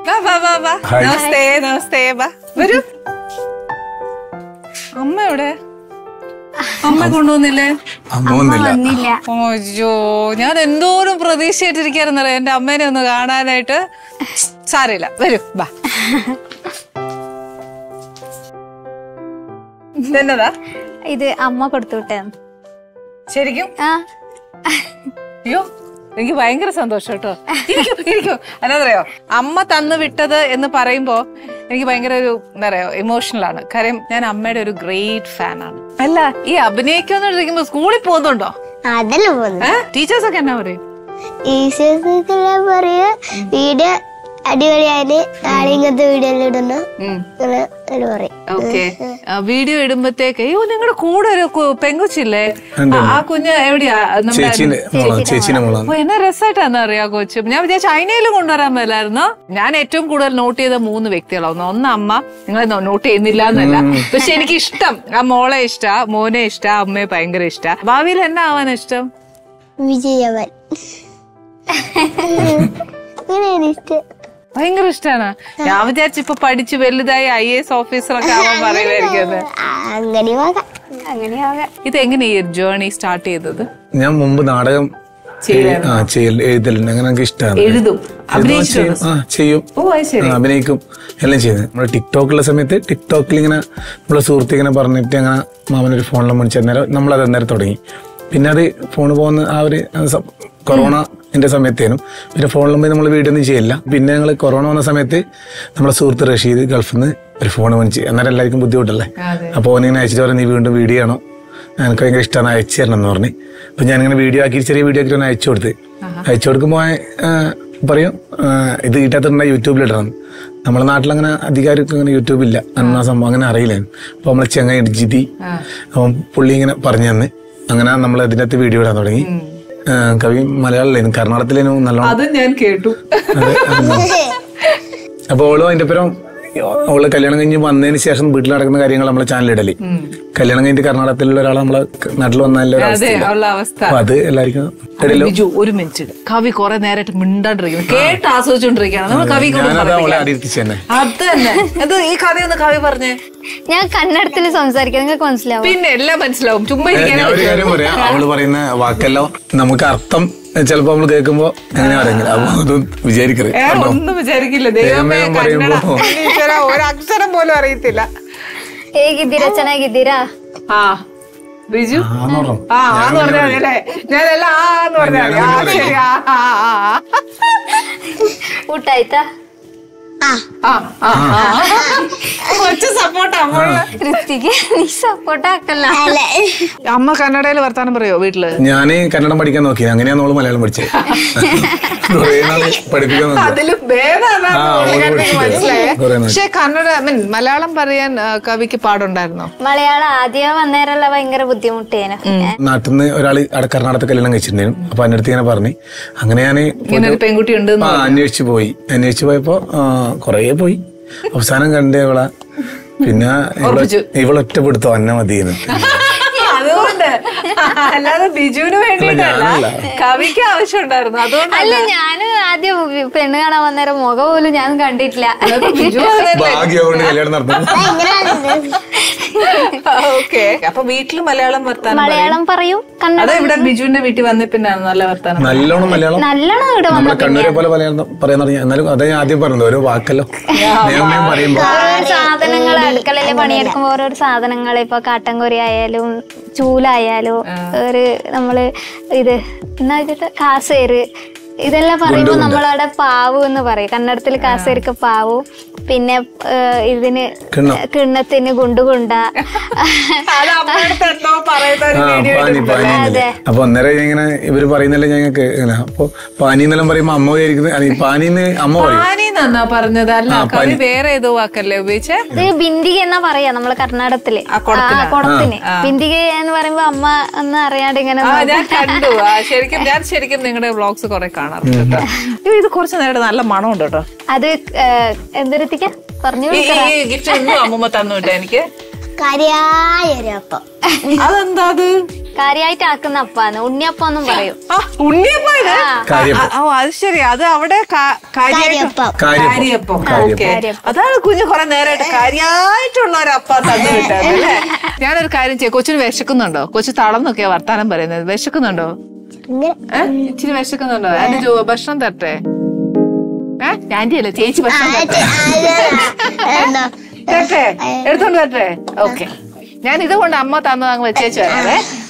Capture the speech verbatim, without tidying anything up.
നമസ്തേ നമസ്തേ ബാ വരൂ. അമ്മ എവിടെ? അമ്മ കൊണ്ടുവന്നില്ലേ? അയ്യോ, ഞാൻ എന്തോരം പ്രതീക്ഷയായിട്ടിരിക്കായിരുന്നറിയാം എന്റെ അമ്മേനെ ഒന്ന് കാണാനായിട്ട്. സാരമില്ല, വരൂ ബാ. ഇതെന്നതാ? ഇത് അമ്മ കൊടുത്തു വിട്ടേ. ശരിക്കും? അയ്യോ, എനിക്ക് ഭയങ്കര സന്തോഷം കേട്ടോ. ഇരിക്കും. അല്ലാതറിയോ, അമ്മ തന്നു വിട്ടത് എന്ന് പറയുമ്പോ എനിക്ക് ഭയങ്കര ഒരു എന്താ പറയാ ഇമോഷണൽ ആണ്. കാര്യം ഞാൻ അമ്മയുടെ ഒരു ഗ്രേറ്റ് ഫാനാണ്. അല്ല, ഈ അഭിനയിക്കാന്നിരിക്കുമ്പോ സ്കൂളിൽ പോകുന്നുണ്ടോ? ടീച്ചേഴ്സ് ഒക്കെ എന്നാ പറയും? വീഡിയോ അടിപൊളിയായിട്ട് നാളെ ഇങ്ങനത്തെ വീഡിയോ ഇടുന്നു. ഓക്കെ, വീഡിയോ ഇടുമ്പത്തേക്ക് അയ്യോ നിങ്ങളുടെ കൂടെ ഒരു പെങ്കൊച്ചില്ലേ, ആ കുഞ്ഞ് എവിടെയാ? എന്നാ രസമായിട്ടാന്ന് അറിയാ കൊച്ചു. ഞാൻ വിചാരിച്ചു ചൈനയിൽ കൊണ്ടുവരാൻ മേലായിരുന്നു. ഞാൻ ഏറ്റവും കൂടുതൽ നോട്ട് ചെയ്ത മൂന്ന് വ്യക്തികളാവുന്നു. ഒന്ന് അമ്മ, നിങ്ങളെ നോട്ട് ചെയ്യുന്നില്ല എന്നല്ല, പക്ഷെ എനിക്ക് ഇഷ്ടം ആ മോളെ ഇഷ്ട, മോനെ ഇഷ്ട, അമ്മയെ ഭയങ്കര ഇഷ്ട. ഭാവിയിൽ എന്നാ ആവാൻ ഇഷ്ടം? വിജയവൻ ഭയങ്കര ഇഷ്ടാണ്. ഞാൻ വിചാരിച്ചു ഇപ്പൊ പഠിച്ച് വലുതായി ഐ എ എസ് ഓഫീസറൊക്കെ ആവാൻ പറയുമായിരിക്കും. ഇത് എങ്ങനെയാ ജേർണി സ്റ്റാർട്ട് ചെയ്തത്? ഞാൻ മുമ്പ് നാടകം എഴുതലുണ്ട്, അങ്ങനെ എനിക്ക് ഇഷ്ടമാണ്. എഴുതും, ചെയ്യും, അഭിനയിക്കും, എല്ലാം ചെയ്യുന്നത്. നമ്മുടെ ടിക്ടോക്കുള്ള സമയത്ത് ടിക്ടോക്കിൽ ഇങ്ങനെ നമ്മളെ സുഹൃത്ത് ഇങ്ങനെ പറഞ്ഞിട്ട് അങ്ങനെ മാമനൊരു ഫോണിലും മേടിച്ചു തന്നേരം നമ്മളത് അന്നേരം തുടങ്ങി. പിന്നെ അത് ഫോണ് പോകുന്ന ആ ഒരു കൊറോണ ന്റെ സമയത്തേനും പിന്നെ ഫോണിലും പോയി നമ്മൾ വീഡിയോ ഒന്നും ചെയ്യില്ല. പിന്നെ ഞങ്ങൾ കൊറോണ വന്ന സമയത്ത് നമ്മളെ സുഹൃത്ത് റഷീദ് ഗൾഫിൽ നിന്ന് ഒരു ഫോൺ മേടിച്ച്. അന്നേരം എല്ലാവർക്കും ബുദ്ധിമുട്ടല്ലേ. അപ്പോൾ ഓനിങ്ങനെ അയച്ചിട്ട് പറഞ്ഞു നീ വീണ്ടും വീഡിയോ ആണോ, എനിക്ക് ഭയങ്കര ഇഷ്ടമാണ്, അയച്ചു തരണം എന്ന് പറഞ്ഞ്. അപ്പൊ ഞാനിങ്ങനെ വീഡിയോ ആക്കി ചെറിയ വീഡിയോ ആക്കി ഒന്ന് അയച്ചു കൊടുത്ത് അയച്ചു കൊടുക്കുമ്പോൾ പറയും ഇത് കിട്ടാത്തുണ്ടായി യൂട്യൂബിലിടണം. നമ്മളെ നാട്ടിലങ്ങനെ അധികാരിക്കും അങ്ങനെ യൂട്യൂബില്ല, അന്നാ സംഭവം അങ്ങനെ അറിയില്ല. അപ്പൊ നമ്മളെ ചെങ്ങായി ജിതി അപ്പം പുള്ളി ഇങ്ങനെ പറഞ്ഞു തന്ന് അങ്ങനെ നമ്മൾ അതിനകത്ത് വീഡിയോ ഇടാൻ തുടങ്ങി. കവി മലയാളിലേനും കർണാടകത്തിലേനും നല്ലോണം അത് ഞാൻ കേട്ടു. അപ്പൊ ഓളോ അതിന്റെ പേരും അവള് കല്യാണം കഴിഞ്ഞ് വന്നതിന് ശേഷം വീട്ടിൽ നടക്കുന്ന കാര്യങ്ങൾ നമ്മളെ ചാനലിടല്. കല്യാണം കഴിഞ്ഞിട്ട് കർണാടകത്തിലുള്ള ഒരാൾ നമ്മളെ നാട്ടിൽ വന്നാലുള്ള അവസ്ഥ അത് എല്ലാവർക്കും ഒരു മിനിറ്റ്. കവി കുറെ നേരമായിട്ട് മിണ്ടാണ്ടിരിക്കുന്നു, കേട്ട് ആസ്വദിച്ചോണ്ടിരിക്കുകയാണ്. നമ്മൾ കവി അത് തന്നെ. അത് ഈ കഥയൊന്ന് കവി പറഞ്ഞേ. ഞാൻ കന്നഡത്തിൽ സംസാരിക്കാം, നിങ്ങൾക്ക് മനസ്സിലാവും? പിന്നെ എല്ലാം മനസ്സിലാവും. ചുമ്മാ ഒരു കാര്യം പറയാം, അവള് പറയുന്ന വാക്കെല്ലാം നമുക്ക് അർത്ഥം ചിലപ്പോ നമ്മള് കേൾക്കുമ്പോ എങ്ങനെ പറയുന്നത് അപ്പൊ അതൊന്നും വിചാരിക്കരുത്. ഒന്നും വിചാരിക്കില്ല. ദൈവമേ, ഒരക്ഷരം പോലും അറിയത്തില്ല. ಹೇಗಿದ್ದೀರಾ? ಚೆನ್ನಾಗಿದ್ದೀರಾ? ആ ബിജു ആ ആന്ന് പറഞ്ഞാലേ ഞാനെല്ലാം ആന്ന് പറഞ്ഞാൽ ശരി. ആ ಊಟ ಆಯ್ತಾ? കൊച്ചു സപ്പോർട്ടാ ഋത്തിക്ക്. നീ സപ്പോർട്ട് ആക്കല്ല. അമ്മ കന്നഡയിൽ വർത്താനം പറയോ വീട്ടില്? ഞാന് കന്നഡം പഠിക്കാൻ നോക്കി, അങ്ങനെയാ നമ്മള് മലയാളം പഠിച്ചത്. അതിലും മനസ്സിലായേ. പക്ഷെ കന്നഡ മീൻ മലയാളം പറയാൻ കവിക്ക് പാടുണ്ടായിരുന്നോ? മലയാളം ആദ്യം വന്നേരല്ല ഭയങ്കര ബുദ്ധിമുട്ടേനു. നാട്ടിൽ നിന്ന് ഒരാള് അവിടെ കർണാടക കല്യാണം കഴിച്ചിട്ടുണ്ടായിരുന്നു. അപ്പൊ എന്റെ അടുത്ത് ഇങ്ങനെ പറഞ്ഞു. അങ്ങനെ ഞാൻ ഇങ്ങനെ ഒരു പെൺകുട്ടി ഉണ്ട് അന്വേഷിച്ചു പോയി. അന്വേഷിച്ചു പോയപ്പോ കൊറേ പോയി. അവസാനം കണ്ടേ ഇവളെ. പിന്നെ ഇവളൊറ്റപ്പെടുത്തോ അന്ന മതിയെന്ന്. അതുകൊണ്ട് അല്ലാതെ ബിജുവിന് വേണ്ടിട്ടല്ല, കവിക്ക് ആവശ്യം ഉണ്ടായിരുന്നു. അതുകൊണ്ട് അല്ല, ഞാന് ആദ്യം പെണ്ണ് കാണാൻ വന്നേരം മുഖം പോലും ഞാൻ കണ്ടിട്ടില്ല. ഓക്കെ, അപ്പൊ വീട്ടില് മലയാളം വർത്താനം മലയാളം പറയും. അത് ഇവിടെ ബിജുവിന്റെ വീട്ടിൽ വന്ന പിന്നാണ് നല്ല വർത്താനം. നല്ലോണം മലയാളം നല്ലോണം ഇവിടെ നമ്മളെ കണ്ണൂരെ പോലെ മലയാളം പറയാൻ തുടങ്ങി. എന്നാലും അതേ ആദ്യം പറഞ്ഞത് ഓരോ വാക്കല്ലോ പറയുമ്പോ സാധനങ്ങൾ അടുക്കളയിലെ പണിയെടുക്കുമ്പോ ഓരോരോ സാധനങ്ങൾ ഇപ്പൊ കാട്ടൻകൊരി ആയാലും ചൂലായാലും ഒരു നമ്മള് ഇത് എന്നാ വെച്ചിട്ട് കാസേര് ഇതെല്ലാം പറയുമ്പോ നമ്മളവിടെ പാവു എന്ന് പറയും. കന്നഡത്തിൽ കാസേർക്ക് പാവു. പിന്നെ ഇതിന് കിണ്ണത്തിന് ഗുണ്ടുകുണ്ട. അപ്പൊ അന്നേരം ഇങ്ങനെ ഇവര് പറയുന്നല്ലേ ഞങ്ങൾക്ക്. അപ്പൊ പാനിന്നെല്ലാം പറയുമ്പോ അമ്മ വിചാരിക്കുന്നത് പാനിന്ന് അമ്മ പറഞ്ഞത് അല്ല, കവി വേറെ ഏതോ വാക്കല്ലേ ഉപയോഗിച്ചേ? ബിന്ദിക എന്നാ പറയാ നമ്മള് കർണാടകത്തില് കുടത്തിന്. ബിന്ദിക എന്ന് പറയുമ്പോ അമ്മ എന്ന് അറിയാണ്ട് ഇങ്ങനെ ഞാൻ കണ്ടു. ശരിക്കും ഞാൻ ശരിക്കും നിങ്ങളുടെ വ്ളോഗ്സ് കുറെ കാണാറുണ്ട്. ഇത് കുറച്ച് നേരം നല്ല മണമുണ്ട് കേട്ടോ. അത് എന്തൊരുത്തിക്ക പറഞ്ഞു ഗിഫ്റ്റ് ഒന്നും അമ്മൂമ്മ തന്നുവിട്ട എനിക്ക്. കരിയായൊരപ്പം. അതെന്താ അത്? കാര്യമായിട്ട് ആക്കുന്ന അപ്പാന്ന് ഉണ്ണിയപ്പം എന്നും പറയും. ആ ഉണ്ണിയപ്പം ഇത്? ഓ അത് ശരി, അത് അവിടെ കാ- കാര്യായിട്ട് കാര്യപ്പം. ഓക്കെ, അതാണ് കുഞ്ഞ് കുറെ നേരമായിട്ട് കാര്യമായിട്ടുള്ള ഒരു അപ്പം തന്നു വിട്ടത് അല്ലേ? ഞാനൊരു കാര്യം ചെയ്യാം, കൊച്ചിന് വിശക്കുന്നുണ്ടോ? കൊച്ചു തളർന്നൊക്കെയാ വർത്താനം പറയുന്നത്. വിശക്കുന്നുണ്ടോ? ഏഹ് ഇച്ചിരി വിശക്കുന്നുണ്ടോ? അതിന്റെ ജോ ഭക്ഷണം തരട്ടെ? ഏഹ് ആന്റി അല്ലേ, ചേച്ചി ഭക്ഷണം തരട്ടെ? തരട്ടെ, എടുത്തോണ്ട് തരട്ടെ? ഓക്കെ, ഞാൻ ഇതുകൊണ്ട് അമ്മ തന്നത് അങ്ങ് വെച്ചേച്ചു വരാവേ.